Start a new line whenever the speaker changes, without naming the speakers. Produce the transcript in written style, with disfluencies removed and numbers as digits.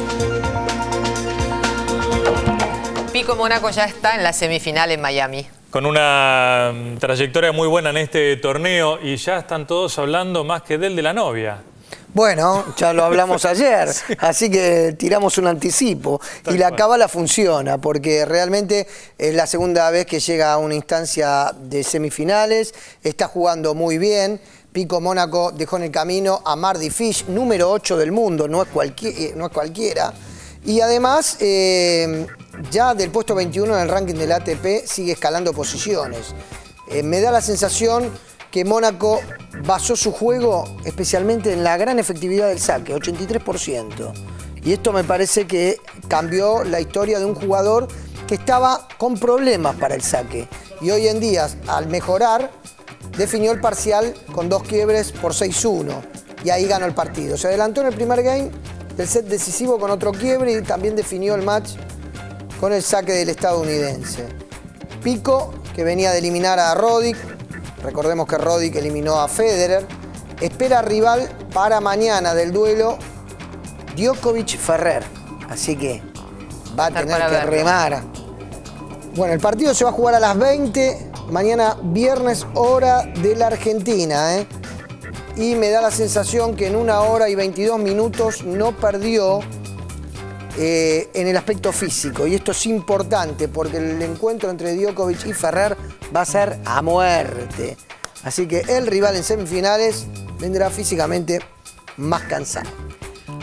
Pico Mónaco ya está en la semifinal en Miami.
Con una trayectoria muy buena en este torneo y ya están todos hablando más que de la novia.
Bueno, ya lo hablamos ayer, así que tiramos un anticipo. Y la cábala funciona, porque realmente es la segunda vez que llega a una instancia de semifinales, está jugando muy bien. Pico Mónaco dejó en el camino a Mardy Fish, número 8 del mundo, no es cualquiera. Y además, ya del puesto 21 en el ranking del ATP sigue escalando posiciones. Me da la sensación que Mónaco basó su juego especialmente en la gran efectividad del saque, 83%. Y esto me parece que cambió la historia de un jugador que estaba con problemas para el saque. Y hoy en día, al mejorar, definió el parcial con 2 quiebres por 6-1. Y ahí ganó el partido. Se adelantó en el primer game del set decisivo con otro quiebre y también definió el match con el saque del estadounidense. Pico, que venía de eliminar a Roddick, recordemos que Roddick eliminó a Federer, espera rival para mañana del duelo Djokovic-Ferrer. Así que va a tener que remar. Bueno, el partido se va a jugar a las 20, mañana viernes, hora de la Argentina, Y me da la sensación que en 1 hora y 22 minutos no perdió en el aspecto físico. Y esto es importante porque el encuentro entre Djokovic y Ferrer va a ser a muerte. Así que el rival en semifinales vendrá físicamente más cansado.